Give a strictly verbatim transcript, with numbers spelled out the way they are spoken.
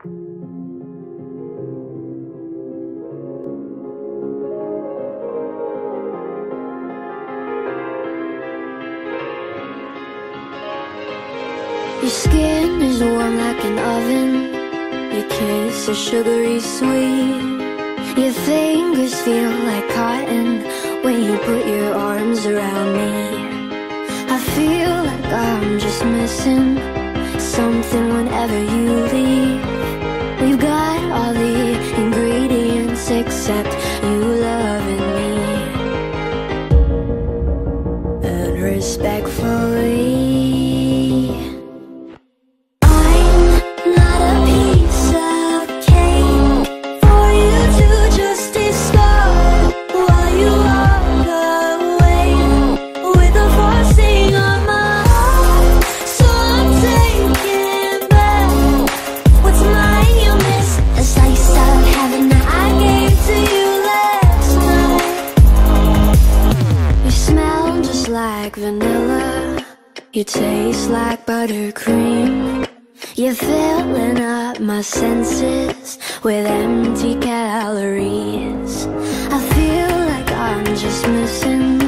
Your skin is warm like an oven. Your kiss is sugary sweet. Your fingers feel like cotton when you put your arms around me. I feel like I'm just missing something whenever you leave. We've got all the ingredients except you loving me. And respectfully, like vanilla, you taste like buttercream. You're filling up my senses with empty calories. I feel like I'm just missing